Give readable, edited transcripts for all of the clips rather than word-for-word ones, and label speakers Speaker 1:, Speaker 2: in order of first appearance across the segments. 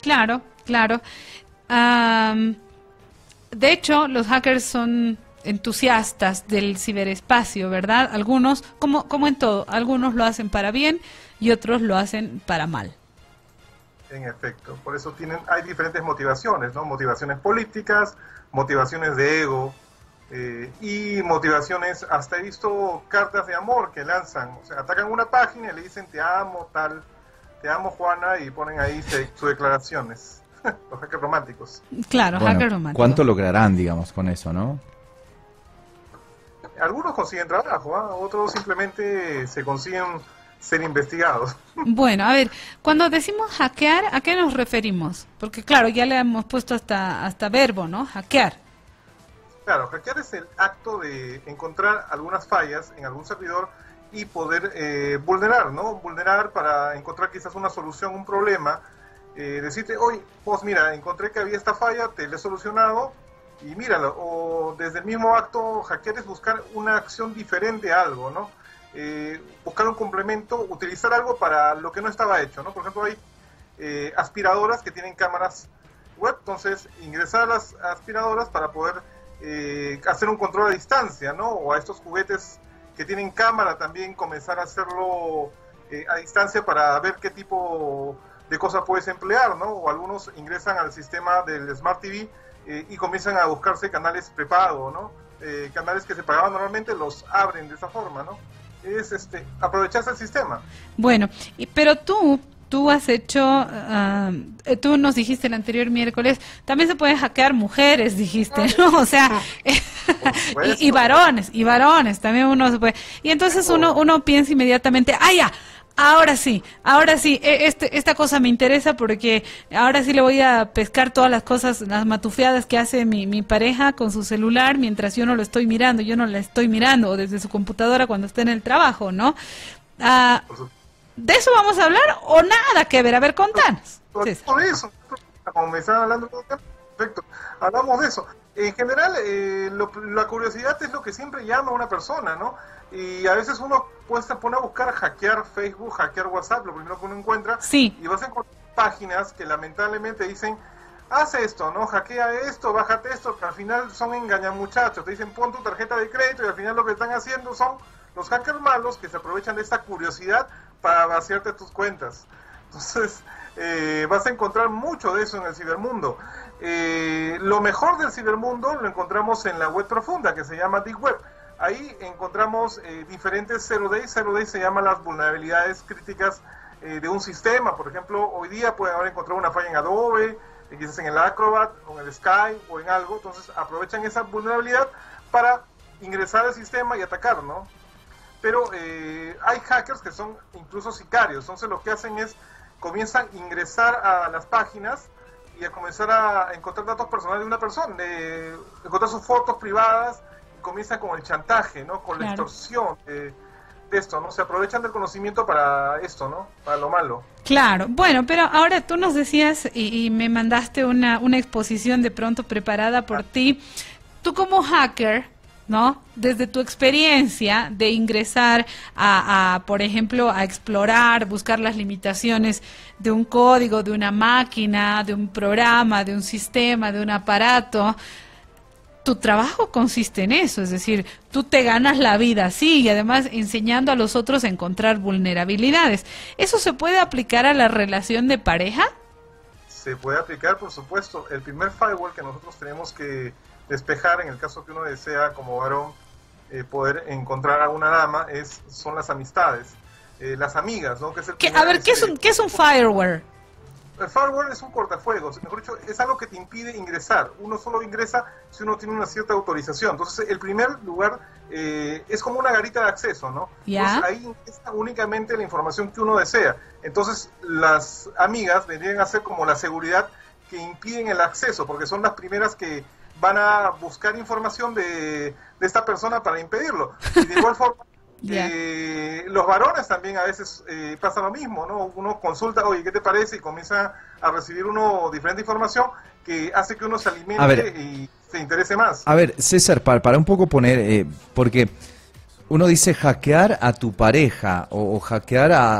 Speaker 1: Claro, claro. Am, de hecho, los hackers son entusiastas del ciberespacio, ¿verdad? Algunos, como en todo, algunos lo hacen para bien y otros lo hacen para mal.
Speaker 2: En efecto, por eso hay diferentes motivaciones, ¿no? Motivaciones políticas, motivaciones de ego y motivaciones, hasta he visto cartas de amor que lanzan, o sea, atacan una página y le dicen te amo, tal, te amo Juana, y ponen ahí sus declaraciones, los hackers románticos.
Speaker 1: Claro,
Speaker 3: Bueno,
Speaker 1: hacker romántico.
Speaker 3: ¿cuánto lograrán, digamos, con eso, no?
Speaker 2: Algunos consiguen trabajo, ¿ah? Otros simplemente se consiguen ser investigados.
Speaker 1: Bueno, a ver, cuando decimos hackear, ¿a qué nos referimos? Porque claro, ya le hemos puesto hasta verbo, ¿no? Hackear.
Speaker 2: Claro, hackear es el acto de encontrar algunas fallas en algún servidor y poder vulnerar, ¿no? Vulnerar para encontrar quizás una solución, un problema, decirte, oye, pues mira, encontré que había esta falla, te la he solucionado y míralo. O desde el mismo acto, hackear es buscar una acción diferente a algo, ¿no? Buscar un complemento, utilizar algo para lo que no estaba hecho, ¿no? Por ejemplo, hay aspiradoras que tienen cámaras web, entonces ingresar a las aspiradoras para poder hacer un control a distancia, ¿no? O a estos juguetes que tienen cámara también comenzar a hacerlo a distancia para ver qué tipo de cosas puedes emplear, ¿no? O algunos ingresan al sistema del Smart TV y comienzan a buscarse canales prepago, ¿no? Canales que se pagaban normalmente los abren de esa forma, ¿no? Es aprovecharse el sistema.
Speaker 1: Bueno, pero tú has hecho, tú nos dijiste el anterior miércoles, también se pueden hackear mujeres, dijiste, ¿no? O sea, y varones, también uno se puede. Y entonces uno piensa inmediatamente, ¡ah, ya! Ahora sí, esta cosa me interesa porque ahora sí le voy a pescar todas las cosas, las matufeadas que hace mi pareja con su celular mientras yo no lo estoy mirando, yo no la estoy mirando, o desde su computadora cuando está en el trabajo, ¿no? ¿De eso vamos a hablar o nada que ver? A ver, contanos.
Speaker 2: Por eso, como me estaban hablando, perfecto, hablamos de eso. En general, la curiosidad es lo que siempre llama a una persona, ¿no? Y a veces uno se pone a buscar hackear Facebook, hackear WhatsApp, lo primero que uno encuentra,
Speaker 1: sí.
Speaker 2: Y vas a encontrar páginas que lamentablemente dicen, haz esto, ¿no? Hackea esto, bájate esto, que al final son engañamuchachos, te dicen pon tu tarjeta de crédito y al final lo que están haciendo son los hackers malos que se aprovechan de esta curiosidad para vaciarte tus cuentas. Entonces, vas a encontrar mucho de eso en el cibermundo. Lo mejor del cibermundo lo encontramos en la web profunda, que se llama Deep Web. Ahí encontramos diferentes zero days. Zero days se llaman las vulnerabilidades críticas de un sistema. Por ejemplo, hoy día pueden haber encontrado una falla en Adobe, quizás en el Acrobat, o en el Sky, o en algo. Entonces aprovechan esa vulnerabilidad para ingresar al sistema y atacar, ¿no? Pero hay hackers que son incluso sicarios. Entonces lo que hacen es, comienzan a ingresar a las páginas y a comenzar a encontrar datos personales de una persona, encontrar sus fotos privadas, y comienzan con el chantaje, ¿no? Con la extorsión de esto, ¿no? Se aprovechan del conocimiento para esto, ¿no? Para lo malo.
Speaker 1: Claro, bueno, pero ahora tú nos decías y me mandaste una exposición de pronto preparada por ti. Tú como hacker, ¿no? Desde tu experiencia de ingresar por ejemplo, a explorar, buscar las limitaciones de un código, de una máquina, de un programa, de un sistema, de un aparato, tu trabajo consiste en eso, es decir, tú te ganas la vida así y además enseñando a los otros a encontrar vulnerabilidades. ¿Eso se puede aplicar a la relación de pareja?
Speaker 2: Se puede aplicar, por supuesto. El primer firewall que nosotros tenemos que despejar en el caso que uno desea como varón poder encontrar a una dama son las amistades, las amigas, ¿no? Que es
Speaker 1: ¿Qué es un firewall?
Speaker 2: El firewall es un cortafuegos, mejor dicho, es algo que te impide ingresar. Uno solo ingresa si uno tiene una cierta autorización. Entonces, el primer lugar es como una garita de acceso, ¿no?
Speaker 1: ¿Ya?
Speaker 2: Entonces, ahí ingresa únicamente la información que uno desea. Entonces, las amigas vendrían a ser como la seguridad que impiden el acceso, porque son las primeras que van a buscar información de esta persona para impedirlo. Y de igual forma, los varones también a veces pasa lo mismo, ¿no? Uno consulta, oye, ¿qué te parece? Y comienza a recibir uno diferente información que hace que uno se alimente y se interese más.
Speaker 3: A ver, César, para un poco poner, porque uno dice hackear a tu pareja o hackear a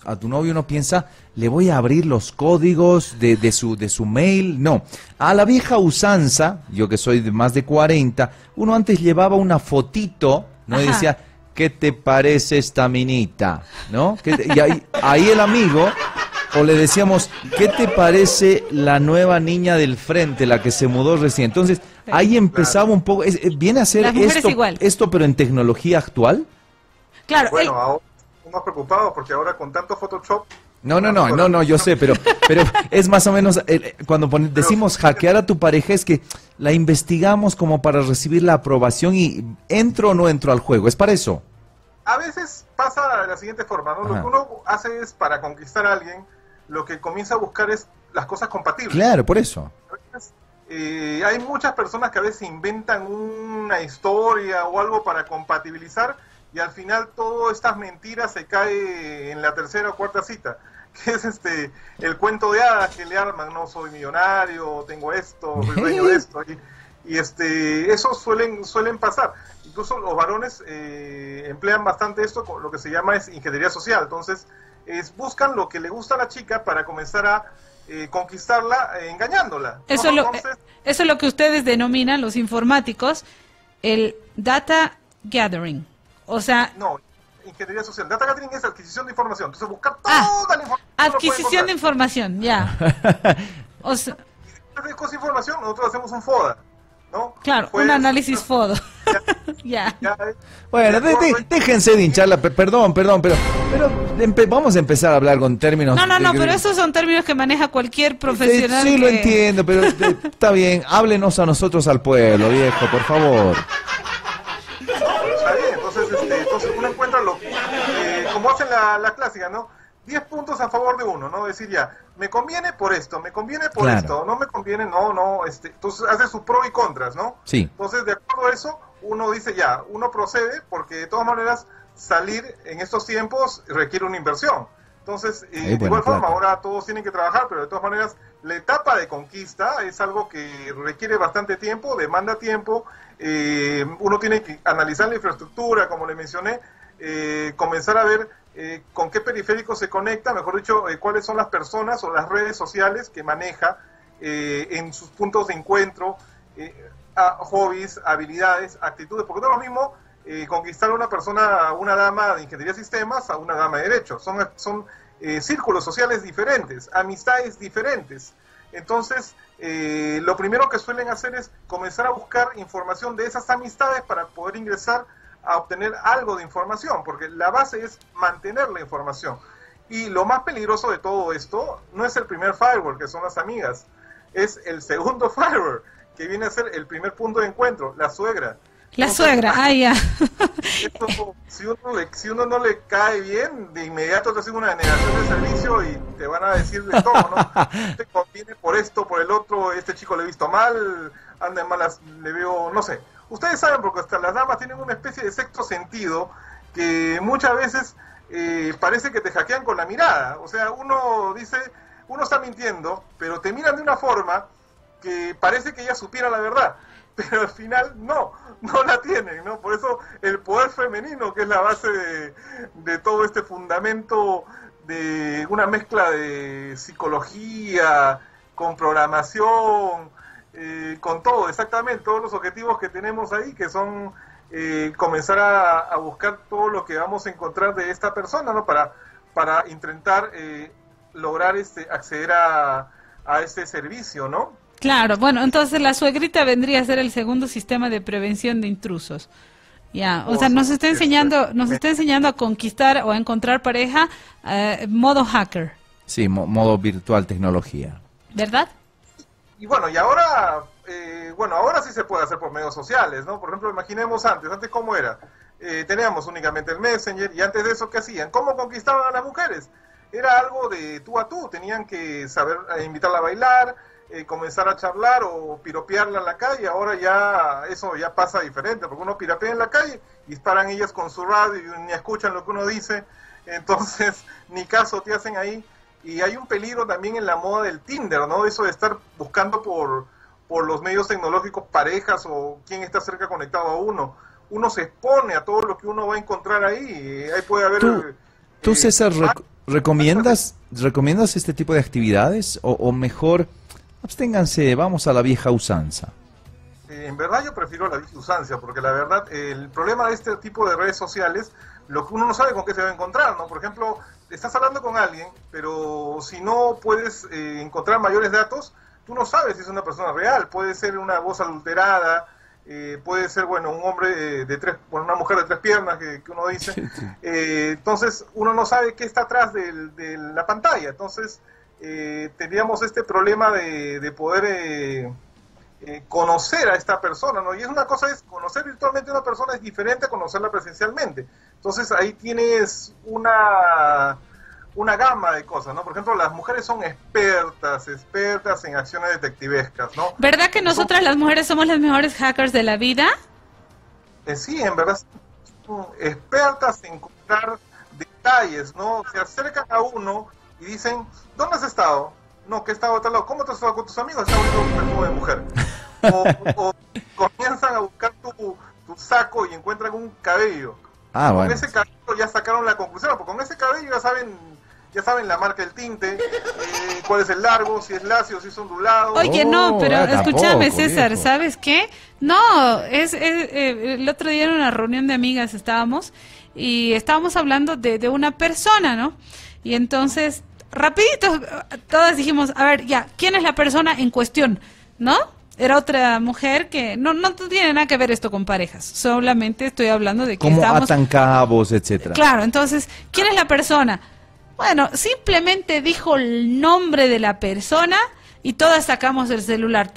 Speaker 3: a tu novio, uno piensa, le voy a abrir los códigos de su mail. No, a la vieja usanza, yo que soy de más de 40, uno antes llevaba una fotito, ¿no? Y decía, ¿qué te parece esta minita? ¿No? Y ahí el amigo, o le decíamos, ¿qué te parece la nueva niña del frente, la que se mudó recién? Entonces, ahí empezaba un poco, viene a ser esto, pero en tecnología actual.
Speaker 1: Claro.
Speaker 2: Bueno, ahora estamos más preocupados porque ahora con tanto Photoshop...
Speaker 3: No, yo sé, pero es más o menos, cuando decimos hackear a tu pareja, es que la investigamos como para recibir la aprobación y entro o no entro al juego, ¿es para eso?
Speaker 2: A veces pasa de la siguiente forma, ¿no? Lo que uno hace es, para conquistar a alguien, lo que comienza a buscar es las cosas compatibles.
Speaker 3: Claro, por eso.
Speaker 2: A veces, hay muchas personas que a veces inventan una historia o algo para compatibilizar, y al final todas estas mentiras se cae en la tercera o cuarta cita, que es el cuento de hadas que le arman, no soy millonario, tengo esto, soy dueño de esto, y eso suelen pasar. Incluso los varones emplean bastante esto, lo que se llama es ingeniería social. Entonces buscan lo que le gusta a la chica para comenzar a conquistarla engañándola.
Speaker 1: Eso es lo que ustedes denominan, los informáticos, el data gathering. O sea...
Speaker 2: No, ingeniería social. Data gathering es adquisición de información. Entonces buscar toda la información.
Speaker 1: Adquisición de información, ya. O sea,
Speaker 2: con información nosotros hacemos un FODA, ¿no?
Speaker 1: Claro, un análisis FODA. Ya.
Speaker 3: Bueno, déjense de hincharla, perdón, pero vamos a empezar a hablar con términos...
Speaker 1: No, pero esos son términos que maneja cualquier profesional.
Speaker 3: Sí, lo entiendo, pero está bien, háblenos a nosotros, al pueblo, viejo, por favor.
Speaker 2: Está bien, entonces uno encuentra como hacen la clásica, ¿no? 10 puntos a favor de uno, ¿no? Decir ya, me conviene por esto, me conviene por esto, no me conviene, no, entonces hace sus pros y contras, ¿no?
Speaker 3: Sí.
Speaker 2: Entonces, de acuerdo a eso, uno dice ya, uno procede, porque de todas maneras, salir en estos tiempos requiere una inversión. Entonces, de igual forma, ahora todos tienen que trabajar, pero de todas maneras, la etapa de conquista es algo que requiere bastante tiempo, demanda tiempo, uno tiene que analizar la infraestructura, como le mencioné, comenzar a ver con qué periférico se conecta, mejor dicho, cuáles son las personas o las redes sociales que maneja en sus puntos de encuentro, hobbies, habilidades, actitudes, porque no es lo mismo conquistar a una persona, una dama de ingeniería de sistemas, a una dama de derecho. Son círculos sociales diferentes, amistades diferentes. Entonces, lo primero que suelen hacer es comenzar a buscar información de esas amistades para poder ingresar a obtener algo de información, porque la base es mantener la información. Y lo más peligroso de todo esto no es el primer firewall, que son las amigas, es el segundo firewall, que viene a ser el primer punto de encuentro, la suegra.
Speaker 1: Ya.
Speaker 2: Esto, si uno no le cae bien, de inmediato te hacen una denegación de servicio y te van a decir de todo, ¿no? Te conviene por esto, por el otro, este chico le he visto mal, anda en malas, le veo, no sé. Ustedes saben, porque hasta las damas tienen una especie de sexto sentido que muchas veces parece que te hackean con la mirada. O sea, uno dice, uno está mintiendo, pero te miran de una forma que parece que ella supiera la verdad, pero al final no la tienen, ¿no? Por eso el poder femenino, que es la base de todo este fundamento de una mezcla de psicología, con programación, con todo, exactamente, todos los objetivos que tenemos ahí, que son comenzar a buscar todo lo que vamos a encontrar de esta persona, ¿no? Para intentar lograr acceder a este servicio, ¿no?
Speaker 1: Claro, bueno, entonces la suegrita vendría a ser el segundo sistema de prevención de intrusos. Ya, o sea, nos está enseñando a conquistar o a encontrar pareja modo hacker.
Speaker 3: Sí, modo virtual tecnología.
Speaker 1: ¿Verdad?
Speaker 2: Y bueno, ahora sí se puede hacer por medios sociales, ¿no? Por ejemplo, imaginemos antes ¿cómo era? Teníamos únicamente el Messenger, y antes de eso, ¿qué hacían? ¿Cómo conquistaban a las mujeres? Era algo de tú a tú, tenían que saber invitarla a bailar, comenzar a charlar o piropearla en la calle. Ahora ya eso ya pasa diferente, porque uno piropea en la calle y disparan ellas con su radio y ni escuchan lo que uno dice, entonces ni caso te hacen ahí. Y hay un peligro también en la moda del Tinder, ¿no? Eso de estar buscando por los medios tecnológicos parejas o quién está cerca conectado a uno. Uno se expone a todo lo que uno va a encontrar ahí. Ahí puede haber
Speaker 3: ¿Tú, César, recomiendas este tipo de actividades o mejor absténganse, vamos a la vieja usanza?
Speaker 2: En verdad yo prefiero la vieja usanza, porque la verdad el problema de este tipo de redes sociales, lo que uno no sabe con qué se va a encontrar, ¿no? Por ejemplo, estás hablando con alguien, pero si no puedes encontrar mayores datos, tú no sabes si es una persona real. Puede ser una voz adulterada, puede ser, bueno, un hombre una mujer de 3 piernas que uno dice. Entonces uno no sabe qué está atrás de la pantalla. Entonces teníamos este problema de poder conocer a esta persona, ¿no? Y es una cosa, es conocer virtualmente a una persona es diferente a conocerla presencialmente. Entonces ahí tienes una gama de cosas, ¿no? Por ejemplo, las mujeres son expertas en acciones detectivescas, ¿no?
Speaker 1: ¿Verdad que nosotras las mujeres somos las mejores hackers de la vida?
Speaker 2: Sí, en verdad son expertas en encontrar detalles, ¿no? Se acercan a uno y dicen, ¿dónde has estado? No, que he estado a tal lado. ¿Cómo te has estado con tus amigos? Estaba viendo un perfume de mujer. O comienzan a buscar tu saco y encuentran un cabello.
Speaker 3: Bueno.
Speaker 2: Con ese cabello ya sacaron la conclusión, porque con ese cabello ya saben la marca del tinte, cuál es el largo, si es lacio, si es ondulado.
Speaker 1: Oye, no, pero escúchame,
Speaker 3: tampoco,
Speaker 1: César,
Speaker 3: viejo.
Speaker 1: ¿sabes qué? No, el otro día en una reunión de amigas estábamos hablando de una persona, ¿no? Y entonces, rapidito, todas dijimos, a ver, ya, ¿quién es la persona en cuestión? ¿No? Era otra mujer que no tiene nada que ver esto con parejas, solamente estoy hablando de que
Speaker 3: Como
Speaker 1: estábamos...
Speaker 3: atan cabos, etcétera.
Speaker 1: Claro, entonces, ¿quién es la persona? Bueno, simplemente dijo el nombre de la persona y todas sacamos el celular,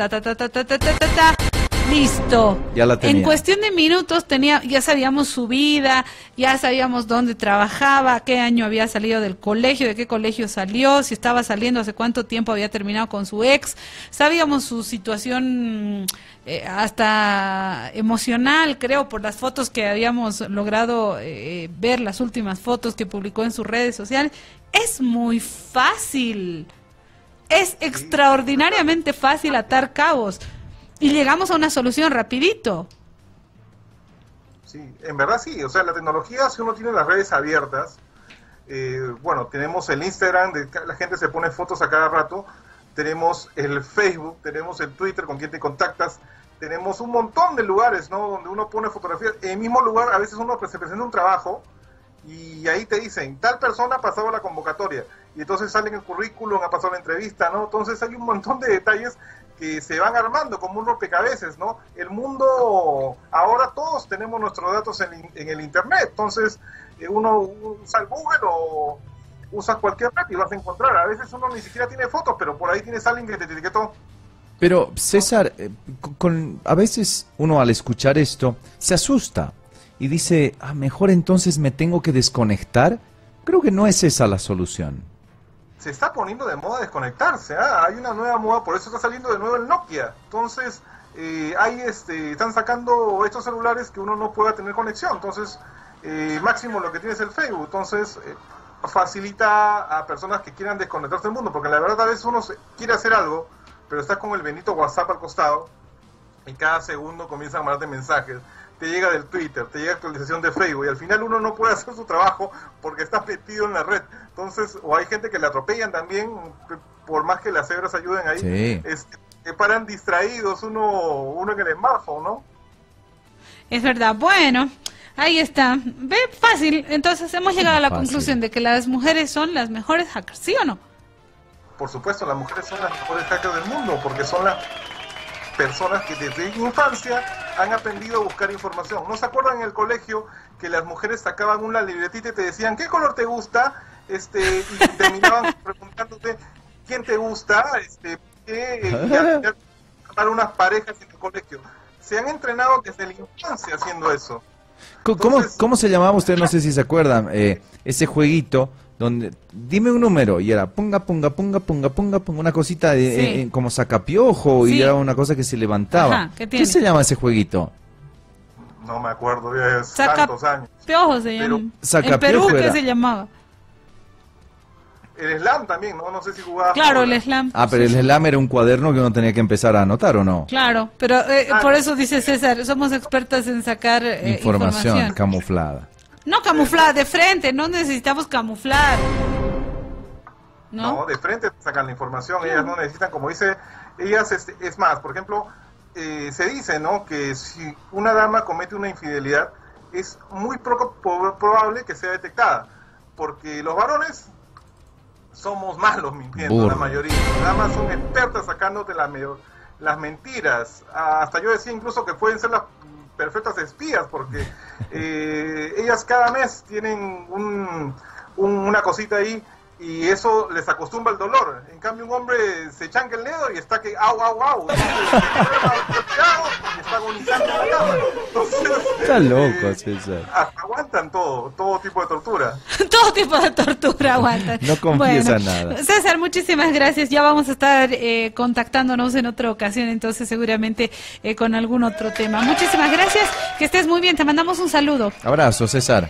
Speaker 1: listo.
Speaker 3: Ya la tenía.
Speaker 1: En cuestión de minutos ya sabíamos su vida, ya sabíamos dónde trabajaba, qué año había salido del colegio, de qué colegio salió, si estaba saliendo, hace cuánto tiempo había terminado con su ex, sabíamos su situación hasta emocional, creo, por las fotos que habíamos logrado ver, las últimas fotos que publicó en sus redes sociales. Es muy fácil, es extraordinariamente fácil atar cabos. Y llegamos a una solución rapidito.
Speaker 2: Sí, en verdad sí, o sea, la tecnología, si uno tiene las redes abiertas, bueno, tenemos el Instagram, la gente se pone fotos a cada rato, tenemos el Facebook, tenemos el Twitter con quien te contactas, tenemos un montón de lugares, ¿no? Donde uno pone fotografías. En el mismo lugar, a veces uno se presenta un trabajo y ahí te dicen, tal persona ha pasado la convocatoria, y entonces sale en el currículum, ha pasado la entrevista, ¿no? Entonces hay un montón de detalles que se van armando como un rompecabezas, ¿no? El mundo, ahora todos tenemos nuestros datos en el Internet, entonces uno usa el Google o usa cualquier red y vas a encontrar. A veces uno ni siquiera tiene fotos, pero por ahí tienes a alguien que te etiquetó.
Speaker 3: Pero, César, a veces uno al escuchar esto se asusta y dice, mejor entonces me tengo que desconectar. Creo que no es esa la solución.
Speaker 2: Se está poniendo de moda desconectarse, hay una nueva moda, por eso está saliendo de nuevo el Nokia. Entonces, están sacando estos celulares que uno no pueda tener conexión. Entonces, máximo lo que tiene es el Facebook. Entonces, facilita a personas que quieran desconectarse del mundo, porque la verdad a veces uno quiere hacer algo, pero está con el bendito WhatsApp al costado y cada segundo comienzan a mandarte mensajes. Te llega del Twitter, te llega actualización de Facebook y al final uno no puede hacer su trabajo porque está metido en la red. Entonces, o hay gente que le atropellan también, por más que las cebras ayuden ahí,
Speaker 3: sí.
Speaker 2: Que paran distraídos uno en el smartphone, ¿no?
Speaker 1: Es verdad, bueno, ahí está. Ve, fácil, entonces hemos llegado a la
Speaker 3: Fácil.
Speaker 1: conclusión de que las mujeres son las mejores hackers, ¿sí o no?
Speaker 2: Por supuesto, las mujeres son las mejores hackers del mundo porque son las personas que desde infancia han aprendido a buscar información. ¿No se acuerdan en el colegio que las mujeres sacaban una libretita y te decían ¿qué color te gusta? Y terminaban preguntándote ¿quién te gusta? Y al final armar unas parejas en el colegio. Se han entrenado desde la infancia haciendo eso.
Speaker 3: ¿Cómo se llamaba usted? No sé si se acuerdan, ese jueguito donde dime un número y era punga, una cosita
Speaker 1: Sí.
Speaker 3: como sacapiojo
Speaker 1: Sí.
Speaker 3: y era una cosa que se levantaba.
Speaker 1: Ajá, ¿qué tiene?
Speaker 3: se llama ese jueguito?
Speaker 2: No me acuerdo, ya es tantos años.
Speaker 1: Sacapiojos se
Speaker 2: Pero-
Speaker 1: llama. En
Speaker 3: Sacapiojo
Speaker 1: Perú, ¿qué
Speaker 3: era.
Speaker 1: se llamaba?
Speaker 2: El slam también, ¿no? No sé si jugaba.
Speaker 1: Claro, el slam.
Speaker 3: Pero el slam era un cuaderno que uno tenía que empezar a anotar, ¿o no?
Speaker 1: Claro, pero por eso dice César, somos expertas en sacar
Speaker 3: Información camuflada.
Speaker 1: No camuflar de frente, no necesitamos camuflar.
Speaker 2: No, de frente sacan la información, ellas no necesitan, como dice, ellas, es más, por ejemplo, se dice, ¿no?, que si una dama comete una infidelidad, es muy probable que sea detectada, porque los varones somos malos mintiendo, la mayoría. Las damas son expertas sacándote las mentiras. Hasta yo decía incluso que pueden ser las perfectas espías, porque ellas cada mes tienen una cosita ahí, y eso les acostumbra al dolor. En cambio, un hombre se chanca el dedo y está que au, au, au. Y está agonizando en la cama. Entonces,
Speaker 3: está loco, César.
Speaker 2: Aguantan todo tipo de tortura.
Speaker 1: Todo tipo de tortura aguantan.
Speaker 3: No confiesa nada.
Speaker 1: César, muchísimas gracias. Ya vamos a estar contactándonos en otra ocasión, entonces seguramente con algún otro tema. Muchísimas gracias. Que estés muy bien. Te mandamos un saludo.
Speaker 3: Abrazo, César.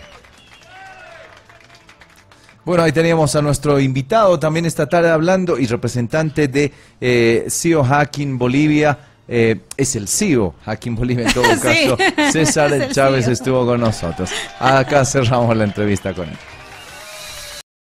Speaker 3: Bueno, ahí teníamos a nuestro invitado también esta tarde hablando y representante de CEO Hacking Bolivia. Es el CEO Hacking Bolivia en todo caso.
Speaker 1: Sí,
Speaker 3: César Chávez
Speaker 1: CEO.
Speaker 3: estuvo con nosotros. Acá cerramos la entrevista con él.